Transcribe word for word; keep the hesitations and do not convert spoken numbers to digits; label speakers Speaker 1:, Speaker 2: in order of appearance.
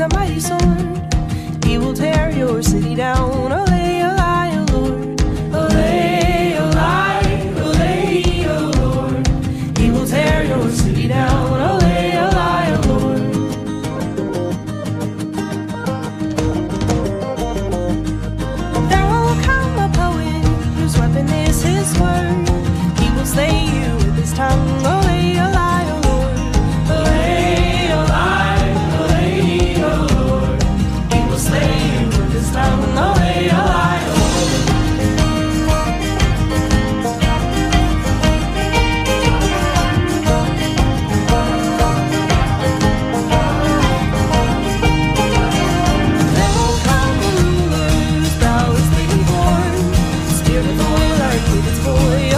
Speaker 1: a mighty sword. He will tear your city down. Olay, olay, O Lord. Olay, olay, olay, O Lord. He will tear your city down. Olay, olay, O Lord. There will come a poet whose weapon is his word. He will slay you with his tongue. Olay, olay, O Lord. Olay, olay, olay, O Lord. He will slay you with his tongue. Olay, olay, O Lord. There will come a ruler whose brow is laden born. Spear with oil, arc with its boy.